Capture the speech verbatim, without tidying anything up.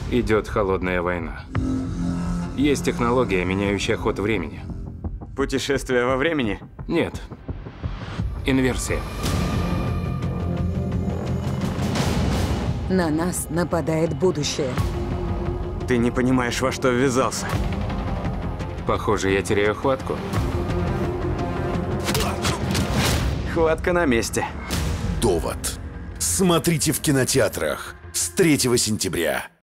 Идет холодная война. Есть технология, меняющая ход времени. Путешествие во времени? Нет. Инверсия. На нас нападает будущее. Ты не понимаешь, во что ввязался. Похоже, я теряю хватку. Хватка на месте. Довод. Смотрите в кинотеатрах с третьего сентября.